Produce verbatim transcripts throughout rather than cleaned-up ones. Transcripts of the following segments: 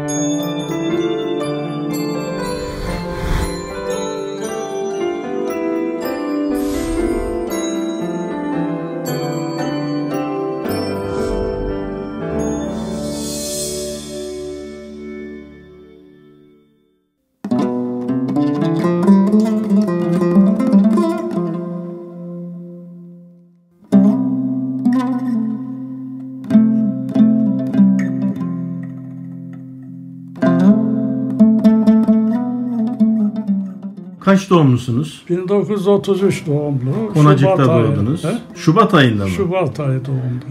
Kaç doğumlusunuz? bin dokuz yüz otuz üç doğumlu. Konacık'ta doğdunuz. Ayı, Şubat ayında mı? Şubat ayı doğumlu.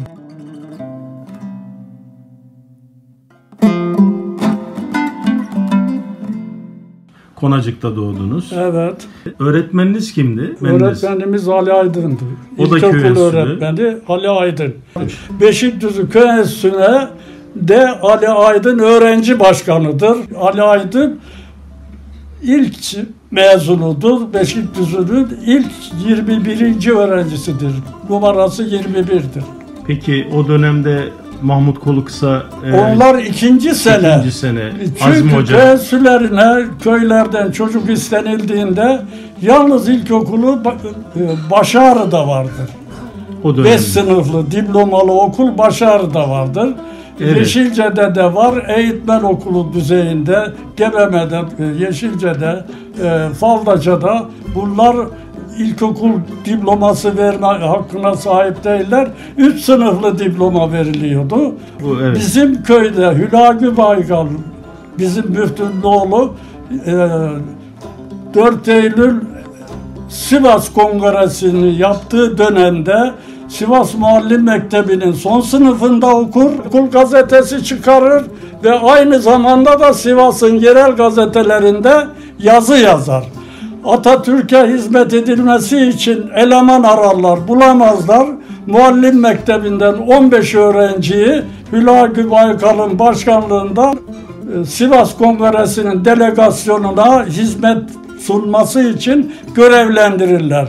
Konacık'ta doğdunuz. Evet. Öğretmeniniz kimdi? Öğretmenimiz Ali Aydın'dı. O da köy enstitüsü. öğretmeni Ali Aydın. Beşikdüzü Köy Enstitüsü'ne de Ali Aydın öğrenci başkanıdır. Ali Aydın ilk mezunudur. Beşikdüzü'nün ilk yirmi birinci öğrencisidir. Numarası yirmi bir'dir. Peki o dönemde Mahmut Kolukısa e, onlar ikinci sene. İkinci sene. Çünkü köy enstitülerine köylerden çocuk istenildiğinde yalnız ilkokulu Başarı'da vardır. Beş sınıflı diplomalı okul Başarı'da vardır. Evet. Yeşilce'de de var, eğitmen okulu düzeyinde, Gebeme'de, Yeşilce'de, e, Faldaca'da bunlar ilkokul diploması verme hakkına sahip değiller. Üç sınıflı diploma veriliyordu. Bu, evet. Bizim köyde Hülagü Baykal, bizim müftünün oğlu, e, dört Eylül Sivas Kongresi'ni yaptığı dönemde Sivas Muallim Mektebi'nin son sınıfında okur, okul gazetesi çıkarır ve aynı zamanda da Sivas'ın yerel gazetelerinde yazı yazar. Atatürk'e hizmet edilmesi için eleman ararlar, bulamazlar. Muallim Mektebi'nden on beş öğrenciyi Hülagü Baykal'ın başkanlığında Sivas Kongresi'nin delegasyonuna hizmet sunması için görevlendirirler.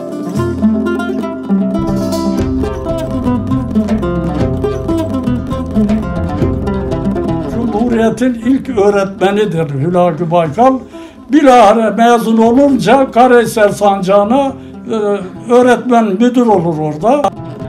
Cumhuriyet'in ilk öğretmenidir Hülagü Baykal. Bilahare mezun olunca Karahisar Sancağı'na e, öğretmen müdür olur orada.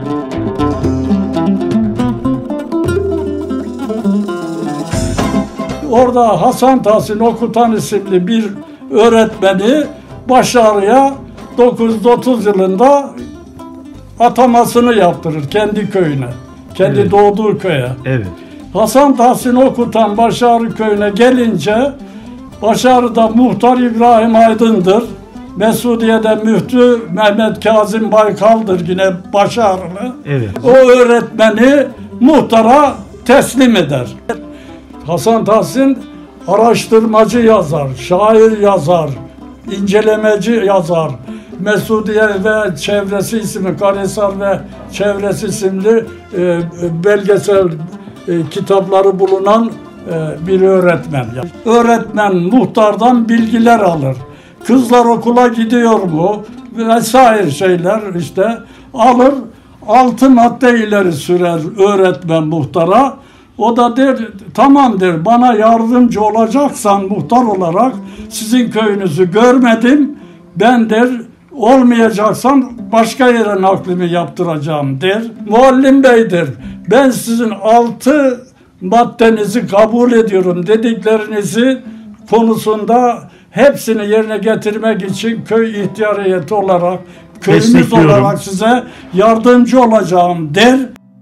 Orada Hasan Tahsin Okutan isimli bir öğretmeni Başarı'ya dokuz yüz otuz yılında atamasını yaptırır kendi köyüne, kendi evet. doğduğu köye. Evet. Hasan Tahsin Okutan Başarı köyüne gelince Başarı'da muhtar İbrahim Aydın'dır. Mesudiye'de müftü Mehmet Kazım Baykal'dır yine Başarılı. Evet. O öğretmeni muhtara teslim eder. Hasan Tahsin araştırmacı yazar, şair yazar, incelemeci yazar. Mesudiye ve Çevresi isimli, Karahisar ve Çevresi isimli e, belgesel e, kitapları bulunan e, bir öğretmen. Öğretmen muhtardan bilgiler alır. Kızlar okula gidiyor mu? Vesaire şeyler işte alır. Altı madde ileri sürer öğretmen muhtara. O da der, tamam der, bana yardımcı olacaksan muhtar olarak sizin köyünüzü görmedim. Ben der, olmayacaksan başka yere naklimi yaptıracağım der. Muallim Bey der, ben sizin altı maddenizi kabul ediyorum dediklerinizi konusunda hepsini yerine getirmek için köy ihtiyar heyeti olarak, köyümüz olarak size yardımcı olacağım der.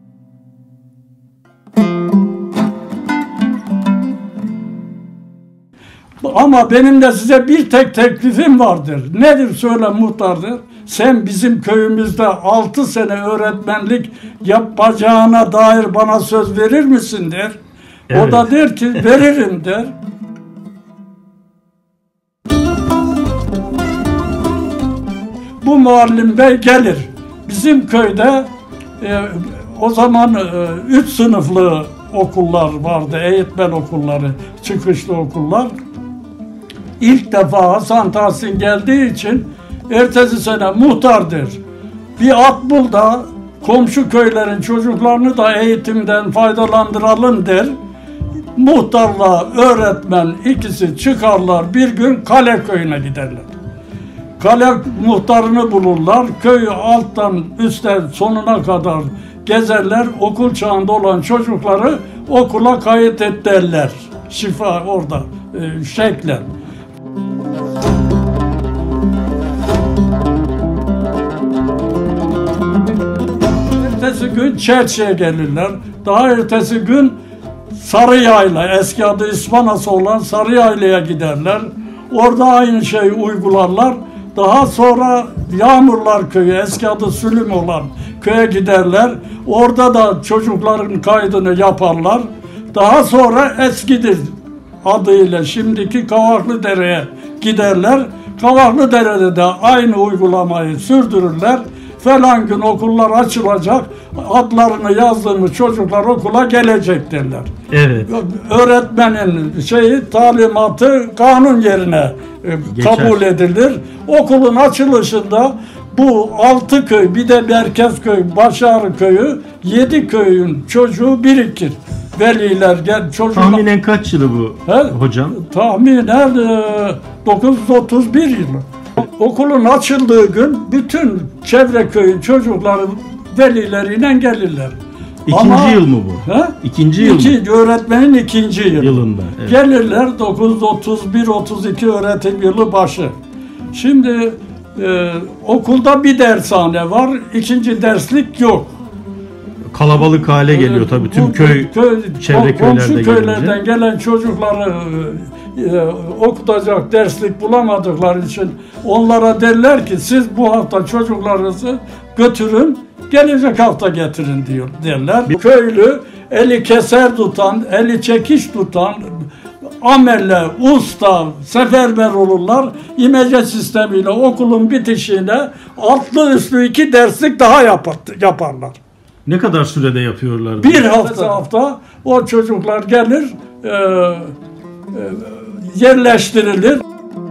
Ama benim de size bir tek teklifim vardır. Nedir söyle muhtardır? Sen bizim köyümüzde altı sene öğretmenlik yapacağına dair bana söz verir misin der. Evet. O da der ki veririm der. Bu muallim bey gelir. Bizim köyde e, o zaman e, üç sınıflı okullar vardı. Eğitmen okulları, çıkışlı okullar. İlk defa Hasan Tahsin geldiği için ertesi sene muhtardır. Bir at bul da komşu köylerin çocuklarını da eğitimden faydalandıralım der. Muhtarla öğretmen ikisi çıkarlar, bir gün Kale köyüne giderler. Kale muhtarını bulurlar, köyü alttan üstten sonuna kadar gezerler, okul çağında olan çocukları okula kayıt et derler. Şifa orada e, şeklen. Ertesi gün Çerçe'ye gelirler. Daha ertesi gün Sarıyayla, eski adı İspanası olan Sarıyayla'ya giderler. Orada aynı şeyi uygularlar. Daha sonra Yağmurlar Köyü, eski adı Sülüm olan köye giderler. Orada da çocukların kaydını yaparlar. Daha sonra Eskidir adıyla şimdiki Kavaklıdere'ye giderler. Kavaklıdere'de de aynı uygulamayı sürdürürler. Falan gün okullar açılacak, adlarını yazdığımız çocuklar okula gelecek derler. Evet. Öğretmenin şeyi, talimatı kanun yerine Geçer. kabul edilir. Okulun açılışında bu altı köy, bir de Merkezköy, Başarı Köyü, yedi köyün çocuğu birikir. Veliler gel çocuklar. Tahminen kaç yılı bu He? hocam? Tahminen e, dokuz yüz otuz bir yılı. Okulun açıldığı gün bütün çevre köyün çocukları velileriyle gelirler. İkinci Ama, yıl mı bu? He? İkinci yıl İki, mı? Öğretmenin ikinci yılı. Yılında. Evet. Gelirler dokuz yüz otuz bir otuz iki öğretim yılı başı. Şimdi e, okulda bir dershane var, ikinci derslik yok. Kalabalık hale geliyor tabii tüm Bu köy, köy çevre komşu köylerde köylerden gelince. gelen çocukları e, okutacak derslik bulamadıkları için onlara derler ki siz bu hafta çocuklarınızı götürün, gelecek hafta getirin diyor derler. Bir köylü eli keser tutan, eli çekiş tutan, amelle, usta, seferber olurlar. İmece sistemiyle okulun bitişine altlı üstlü iki derslik daha yapar, yaparlar. Ne kadar sürede yapıyorlar? Bir hafta hafta o çocuklar gelir, e, e, yerleştirilir.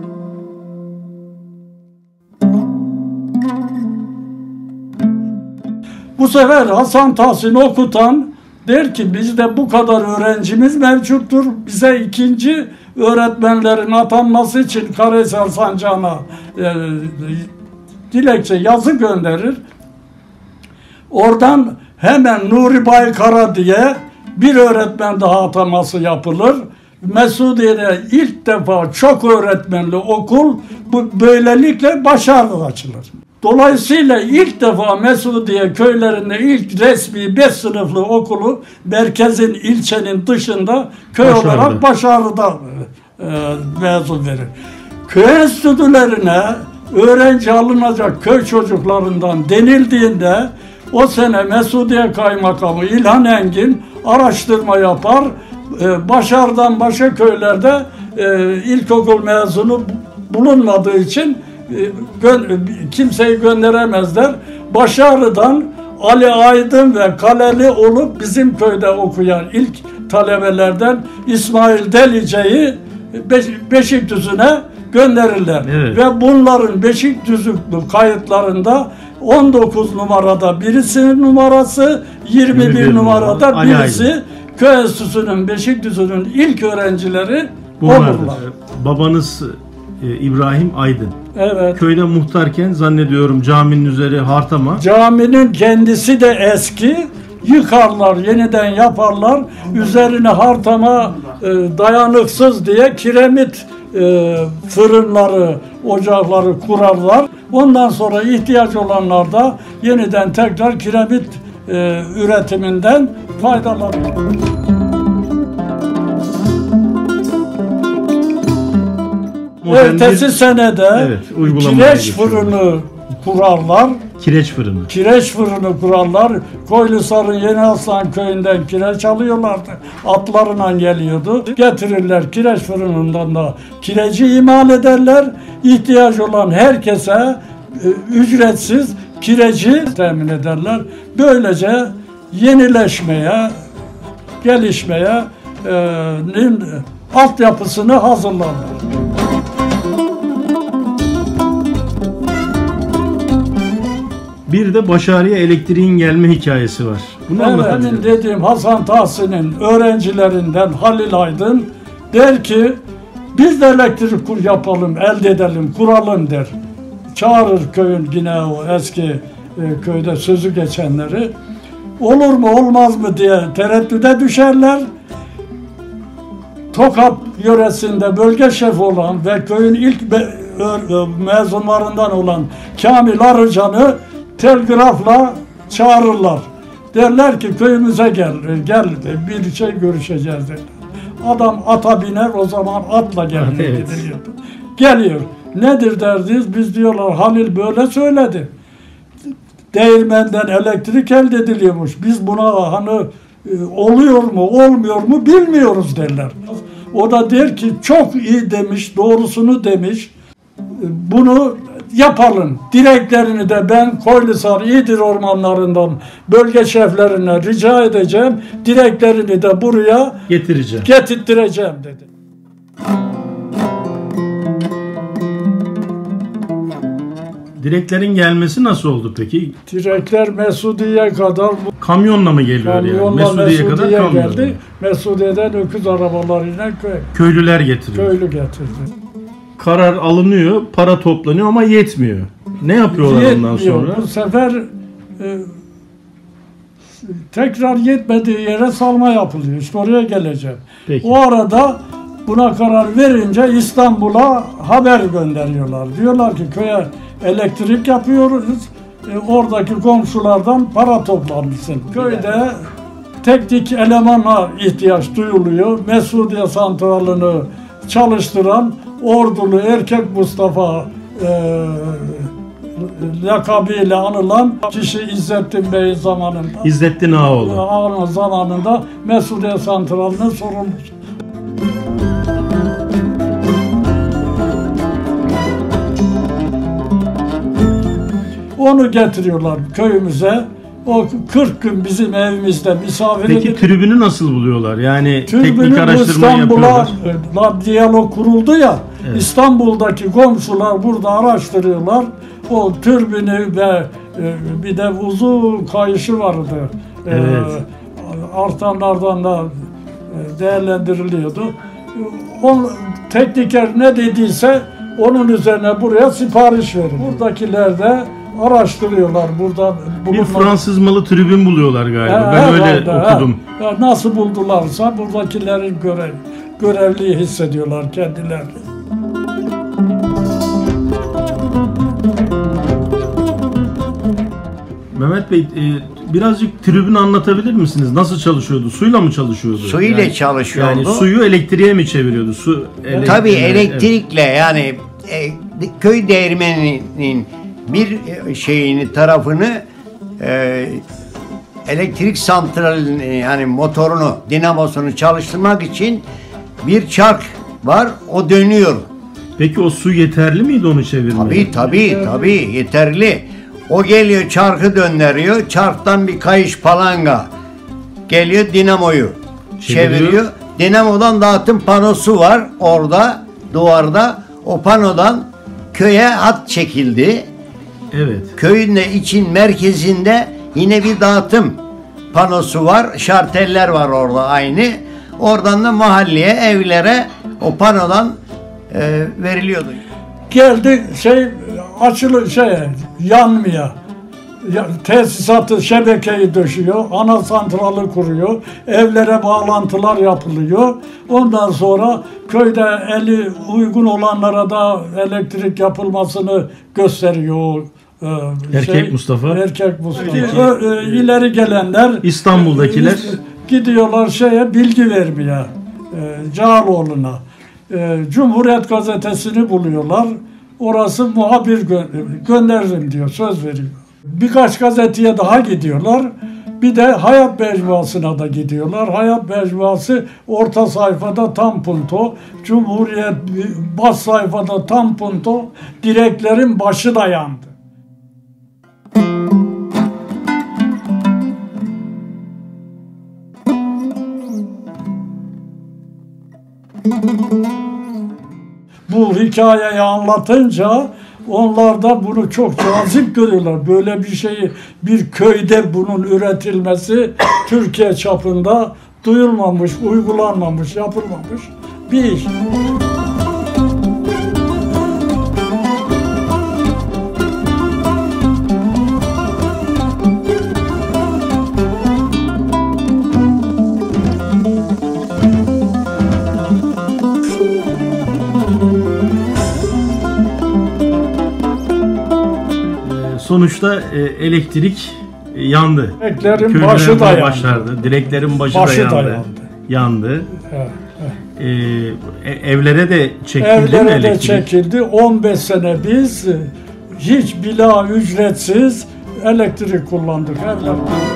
Bu sefer Hasan Tahsin okutan der ki bizde bu kadar öğrencimiz mevcuttur. Bize ikinci öğretmenlerin atanması için Karahisar Sancağı'na e, dilekçe yazı gönderir. Oradan hemen Nuri Baykara diye bir öğretmen daha ataması yapılır. Mesudiye'de ilk defa çok öğretmenli okul bu böylelikle başarılı açılır. Dolayısıyla ilk defa Mesudiye köylerinde ilk resmi beş sınıflı okulu merkezin, ilçenin dışında köy Başarılı. olarak Başarı'da e, mezun verir. Köy enstitülerine öğrenci alınacak köy çocuklarından denildiğinde o sene Mesudiye Kaymakamı İlhan Engin araştırma yapar. Ee, Başar'dan başka köylerde e, ilkokul mezunu bulunmadığı için e, gö kimseyi gönderemezler. Başarı'dan Ali Aydın ve Kaleli olup bizim köyde okuyan ilk talebelerden İsmail Delice'yi Beş Beşikdüzü'ne gönderirler. Evet. Ve bunların Beşikdüzü'lü kayıtlarında on dokuz numarada birisinin numarası, yirmi bir, yirmi bir numarada numara. birisi köy enstitüsünün, Beşikdüzü'nün ilk öğrencileri Bunlardır. olurlar. Babanız e, İbrahim Aydın. Evet. Köyde muhtarken zannediyorum caminin üzeri hartama. Caminin kendisi de eski. Yıkarlar, yeniden yaparlar. Üzerine hartama e, dayanıksız diye kiremit e, fırınları, ocakları kurarlar. Ondan sonra ihtiyaç olanlar da yeniden tekrar kiremit e, üretiminden faydalanır. Ertesi bir- senede Evet, uygulamaya kireç geçiyorlar. fırını kurarlar. Kireç fırını. Kireç fırını kurarlar. Koylusar'ın Yeni Aslan köyünden kireç alıyorlardı. Atlarına geliyordu. Getirirler kireç fırınından da kireci imal ederler. İhtiyaç olan herkese e, ücretsiz kireci temin ederler. Böylece yenileşmeye, gelişmeye e, nin, altyapısını hazırlarlar. Bir de Başarı'ya elektriğin gelme hikayesi var. Bunu Benim anlatın. dediğim Hasan Tahsin'in öğrencilerinden Halil Aydın der ki biz de elektrik kur yapalım, elde edelim, kuralım der. Çağırır köyün yine o eski e, köyde sözü geçenleri. Olur mu olmaz mı diye tereddüde düşerler. Tokat yöresinde bölge şefi olan ve köyün ilk mezunlarından olan Kamil Arıcan'ı telgrafla çağırırlar. Derler ki köyümüze gel, gel bir şey görüşeceğiz derler. Adam ata biner, o zaman atla gelmeye Evet. gidiyor. Geliyor. Nedir derdiniz? Biz diyorlar Halil böyle söyledi. Değirmenden elektrik elde ediliyormuş. Biz buna hani e, oluyor mu olmuyor mu bilmiyoruz derler. O da der ki çok iyi demiş, doğrusunu demiş. E, Bunu yapalım. Dileklerini de ben Koylisar İdir ormanlarından bölge şeflerine rica edeceğim. Dileklerini de buraya Getireceğim. getirttireceğim dedi. Dileklerin gelmesi nasıl oldu peki? Direkler Mesudiye kadar bu Kamyonla mı geliyor yani? kamyonla Mesudiye'ye kadar Mesudiye kamyonla. geldi. Mesudiye'den öküz arabalarıyla köy, Köylüler getiriyor. köylü getirdi. Karar alınıyor, para toplanıyor ama yetmiyor. Ne yapıyorlar ondan Yetmiyor. sonra? Bu sefer e, tekrar yetmediği yere salma yapılıyor. İşte oraya geleceğim. Peki. O arada buna karar verince İstanbul'a haber gönderiyorlar. Diyorlar ki köye elektrik yapıyoruz. E, oradaki komşulardan para toplanmışsın. Köyde teknik elemana ihtiyaç duyuluyor. Mesudiye santralını çalıştıran ordulu erkek Mustafa e, lakabıyla anılan kişi İzzettin Bey zamanında İzzettin Ağaoğlu. Ağaoğlu zamanında Mesudiye santralının sorumlusu. Onu getiriyorlar köyümüze. O kırk gün bizim evimizde misafir Peki edilip tribünü nasıl buluyorlar? Yani teknik Türbünü bu araştırma İstanbul'a yapıyorlar. e, diyalog kuruldu ya. Evet. İstanbul'daki komşular burada araştırıyorlar. O türbünü ve e, bir de uzun kayışı vardı. E, Evet. Artanlardan da e, değerlendiriliyordu. E, O tekniker ne dediyse onun üzerine buraya sipariş verin. Buradakiler de araştırıyorlar. Burada Bir bulunma- Fransız malı tribün buluyorlar galiba. Ha, Ben öyle herhalde, okudum. ha. Ya nasıl buldularsa buradakilerin görev, görevliyi hissediyorlar kendilerini. Mehmet Bey, e, birazcık tribünü anlatabilir misiniz? Nasıl çalışıyordu? Suyla mı çalışıyordu? Su ile çalışıyordu. Yani suyu elektriğe mi çeviriyordu? Su ele- Tabii ele- elektrikle yani e, köy değirmeninin bir e, şeyini tarafını e, elektrik santralini yani motorunu, dinamosunu çalıştırmak için bir çark var. O dönüyor. Peki o su yeterli miydi onu çevirmeye? Tabii tabii tabii yeterli. O geliyor çarkı döndürüyor. Çarktan bir kayış palanga geliyor dinamoyu Çeviriyor. çeviriyor. Dinamodan dağıtım panosu var orada duvarda. O panodan köye hat çekildi. Evet. Köyün de için merkezinde yine bir dağıtım panosu var. Şarteller var orada aynı. Oradan da mahalleye, evlere o panodan e, veriliyordu. Geldi şey açılı şey yanmaya. Ya, tesisatı, şebekeyi döşüyor, ana santralı kuruyor, evlere bağlantılar yapılıyor. Ondan sonra köyde eli uygun olanlara da elektrik yapılmasını gösteriyor. o, e, Erkek Mustafa. Erkek Mustafa. Ö- e, ileri gelenler İstanbul'dakiler. e, gidiyorlar şeye bilgi vermeye, e, Cağaloğlu'na. E, Cumhuriyet gazetesini buluyorlar. Orası muhabir gö- gönderirim diyor, söz veriyor. Birkaç gazeteye daha gidiyorlar. Bir de Hayat Mecmuası'na da gidiyorlar. Hayat Mecmuası orta sayfada tam punto, Cumhuriyet bas sayfada tam punto, direklerin başı da yandı. Bu hikayeyi anlatınca Onlar da bunu çok cazip görüyorlar. Böyle bir şeyi bir köyde bunun üretilmesi Türkiye çapında duyulmamış, uygulanmamış, yapılmamış bir iş. Sonuçta e, elektrik e, yandı. Direklerin Köylüler başı buna da yandı. başlardı. Direklerin başı, Başı da da yandı. yandı. Yandı. Evet, evet. E, evlere de çekildi mi Evlere de elektrik? çekildi. on beş sene biz hiç bila ücretsiz elektrik kullandık. Evler.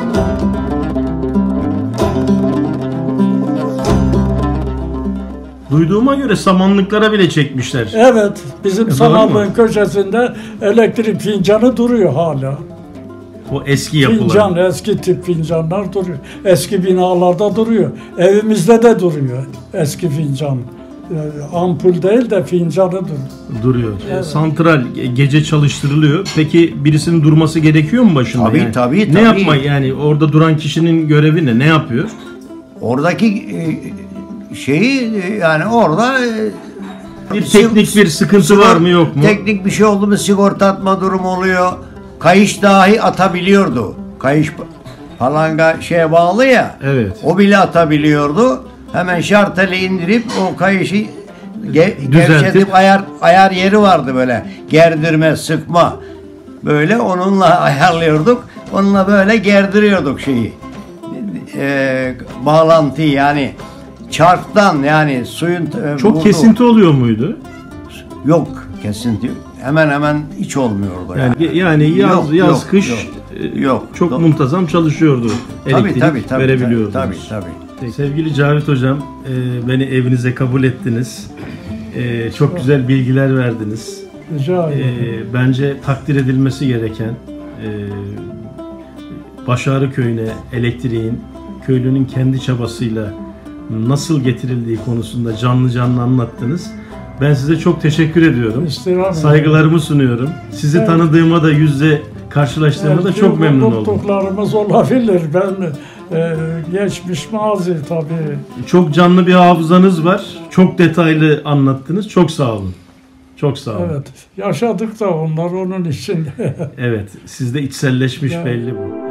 Duyduğuma göre samanlıklara bile çekmişler. Evet, bizim E, doğru samanlığın mu? köşesinde elektrik fincanı duruyor hala. O eski yapılar. Fincan, eski tip fincanlar duruyor. Eski binalarda duruyor. Evimizde de duruyor eski fincan. Ee, ampul değil de fincanı duruyor. Duruyor. E, Evet. Santral e, gece çalıştırılıyor. Peki birisinin durması gerekiyor mu başında? Tabii, yani? tabii, Ne tabii. yapma yani orada duran kişinin görevi ne? Ne yapıyor? Oradaki e, şeyi e, yani orada e, Bir sig- teknik bir sıkıntı var mı yok mu? Teknik bir şey oldu mu sigorta atma durumu oluyor. Kayış dahi atabiliyordu. Kayış palanga şeye bağlı ya. Evet. O bile atabiliyordu. Hemen şarteli indirip o kayışı ge- Düzeltip- gevşetip ayar ayar yeri vardı böyle. Gerdirme, sıkma. Böyle onunla ayarlıyorduk. Onunla böyle gerdiriyorduk şeyi. Ee, bağlantıyı yani çarktan yani suyun e, Çok vurduğu- kesinti oluyor muydu? Yok kesinti. Hemen hemen hiç olmuyordu. Yani Yani. yani yaz Yok, yaz yok, kış yok. e, Yok. çok Do- muntazam çalışıyordu. Tabii Elektrik tabii tabii. verebiliyordunuz. Tabii tabii. Peki, sevgili Cavit Hocam, e, beni evinize kabul ettiniz. E, çok güzel bilgiler verdiniz. Rica E, ederim. bence takdir edilmesi gereken e, Başarı Köyü'ne elektriğin köylünün kendi çabasıyla nasıl getirildiği konusunda canlı canlı anlattınız. Ben size çok teşekkür ediyorum. İstirham ederim. Saygılarımı sunuyorum. Sizi Evet. tanıdığıma da yüzde karşılaştığıma da Belki çok memnun oldum. unuttuklarımız olabilir. Ben e, geçmiş mazi tabii. Çok canlı bir hafızanız var. Çok detaylı anlattınız. Çok sağ olun. Çok sağ olun. Evet. Yaşadık da onlar onun için. Evet. Sizde içselleşmiş Yani. belli bu.